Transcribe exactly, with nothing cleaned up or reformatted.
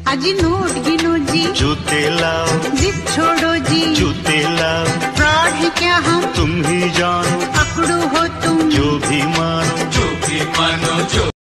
अजी नोट गिनो जी, जूते लाओ, जिद छोड़ो जी, जूते लाओ। फ्रॉड है क्या हम, तुम ही जानो, पकड़ो हो तुम, जो भी मानो, जो भी मानो जो